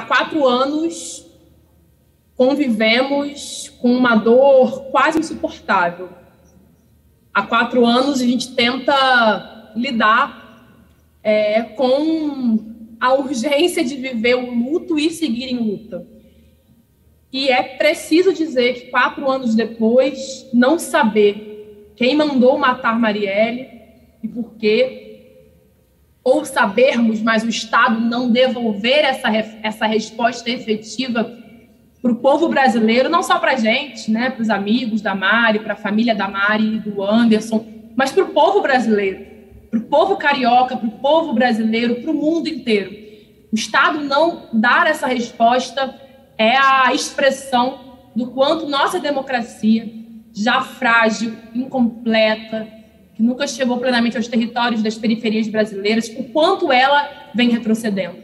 4 anos convivemos com uma dor quase insuportável. Há 4 anos a gente tenta lidar com a urgência de viver o luto e seguir em luta. E é preciso dizer que 4 anos depois, não saber quem mandou matar Marielle e por quê, ou sabermos, mas o Estado não devolver essa resposta efetiva para o povo brasileiro, não só para a gente, né, para os amigos da Mari, para a família da Mari e do Anderson, mas para o povo brasileiro, para o povo carioca, para o povo brasileiro, para o mundo inteiro. O Estado não dar essa resposta é a expressão do quanto nossa democracia, já frágil, incompleta, que nunca chegou plenamente aos territórios das periferias brasileiras, o quanto ela vem retrocedendo.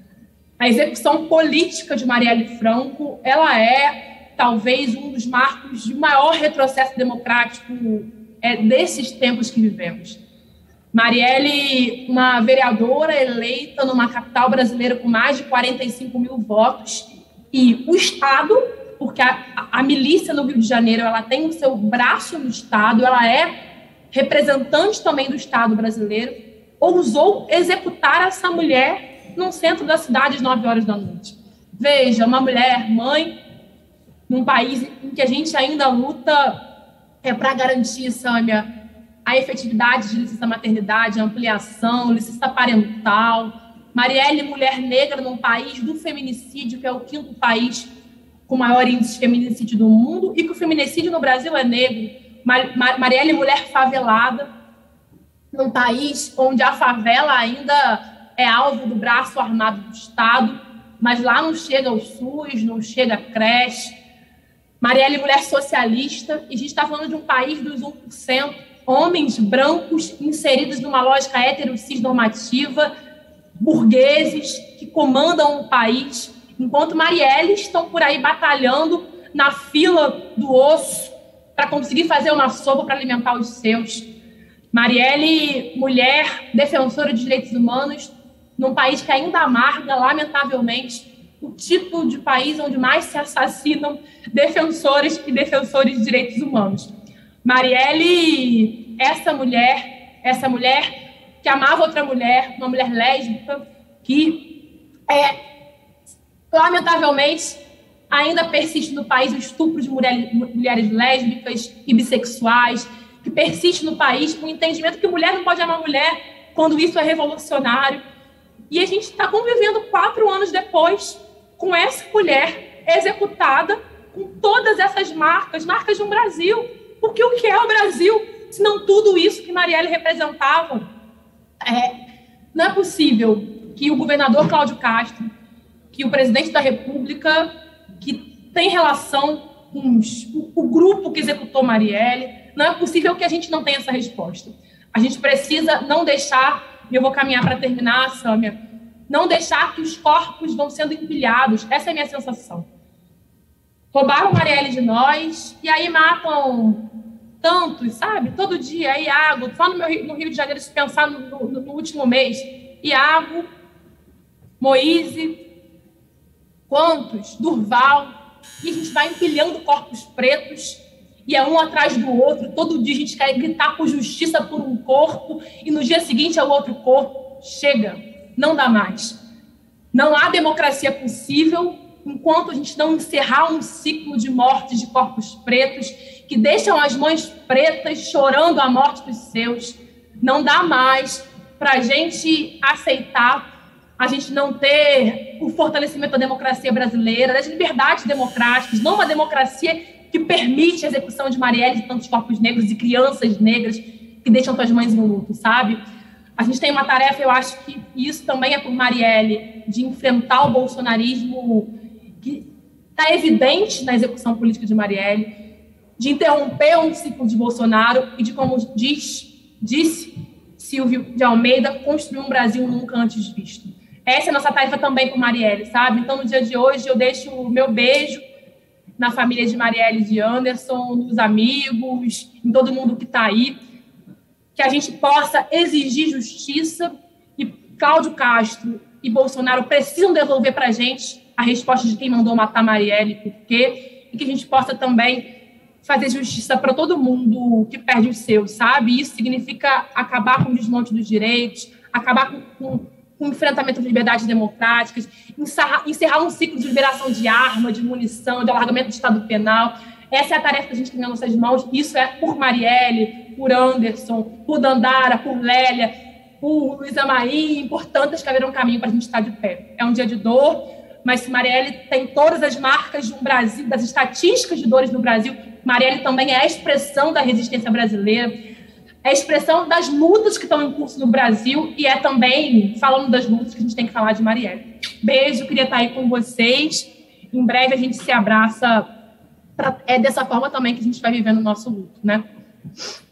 A execução política de Marielle Franco, ela é talvez um dos marcos de maior retrocesso democrático desses tempos que vivemos. Marielle, uma vereadora eleita numa capital brasileira com mais de 45 mil votos, e o Estado, porque a milícia no Rio de Janeiro, ela tem o seu braço no Estado, ela é representante também do Estado brasileiro, ousou executar essa mulher no centro da cidade às 9 horas da noite. Veja, uma mulher, mãe, num país em que a gente ainda luta para garantir, Sâmia, a efetividade de licença maternidade, ampliação, licença parental. Marielle, mulher negra num país do feminicídio, que é o 5º país com maior índice de feminicídio do mundo, e que o feminicídio no Brasil é negro. Marielle, mulher favelada, num país onde a favela ainda é alvo do braço armado do Estado, mas lá não chega o SUS, não chega a creche. Marielle, mulher socialista, e a gente está falando de um país dos 1%, homens brancos inseridos numa lógica hetero-cis normativa, burgueses que comandam o país, enquanto Marielle estão por aí batalhando na fila do osso para conseguir fazer uma sopa para alimentar os seus. Marielle, mulher defensora de direitos humanos, num país que ainda amarga, lamentavelmente, o tipo de país onde mais se assassinam defensoras e defensores de direitos humanos. Marielle, essa mulher que amava outra mulher, uma mulher lésbica, que, lamentavelmente, ainda persiste no país o estupro de mulheres lésbicas e bissexuais, que persiste no país o entendimento que mulher não pode amar mulher quando isso é revolucionário. E a gente está convivendo 4 anos depois com essa mulher executada com todas essas marcas de um Brasil. Porque o que é o Brasil, se não tudo isso que Marielle representava? Não é possível que o governador Cláudio Castro, que o presidente da República, que tem relação com o grupo que executou Marielle, não é possível que a gente não tenha essa resposta. A gente precisa não deixar, e eu vou caminhar para terminar, Sâmia, não deixar que os corpos vão sendo empilhados. Essa é a minha sensação. Roubaram Marielle de nós, e aí matam tantos, sabe? Todo dia, Iago, só no Rio de Janeiro, se pensar no último mês, Iago, Moise, quantos? Durval, e a gente vai empilhando corpos pretos, e é um atrás do outro, todo dia a gente quer gritar por justiça por um corpo, e no dia seguinte é o outro corpo. Chega, não dá mais. Não há democracia possível enquanto a gente não encerrar um ciclo de mortes de corpos pretos que deixam as mães pretas chorando a morte dos seus. Não dá mais para a gente aceitar, a gente não ter o fortalecimento da democracia brasileira, das liberdades democráticas, não uma democracia que permite a execução de Marielle, de tantos corpos negros e crianças negras que deixam suas mães no luto, sabe? A gente tem uma tarefa, eu acho que isso também é por Marielle, de enfrentar o bolsonarismo que está evidente na execução política de Marielle, de interromper um ciclo de Bolsonaro e de, como disse Silvio de Almeida, construir um Brasil nunca antes visto. Essa é a nossa tarefa também com Marielle, sabe? Então, no dia de hoje, eu deixo o meu beijo na família de Marielle e de Anderson, nos amigos, em todo mundo que está aí, que a gente possa exigir justiça, e Cláudio Castro e Bolsonaro precisam devolver para a gente a resposta de quem mandou matar Marielle, por quê, e que a gente possa também fazer justiça para todo mundo que perde os seus, sabe? Isso significa acabar com o desmonte dos direitos, acabar com o enfrentamento de liberdades democráticas, encerrar um ciclo de liberação de arma, de munição, de alargamento do Estado Penal. Essa é a tarefa que a gente tem nas nossas mãos. Isso é por Marielle, por Anderson, por Dandara, por Lélia, por Luísa Maim, por tantas que haverão caminho para a gente estar de pé. É um dia de dor, mas se Marielle tem todas as marcas de um Brasil, das estatísticas de dores no Brasil, Marielle também é a expressão da resistência brasileira, é a expressão das lutas que estão em curso no Brasil e é também, falando das lutas, que a gente tem que falar de Marielle. Beijo, queria estar aí com vocês. Em breve a gente se abraça. É dessa forma também que a gente vai vivendo o nosso luto, né?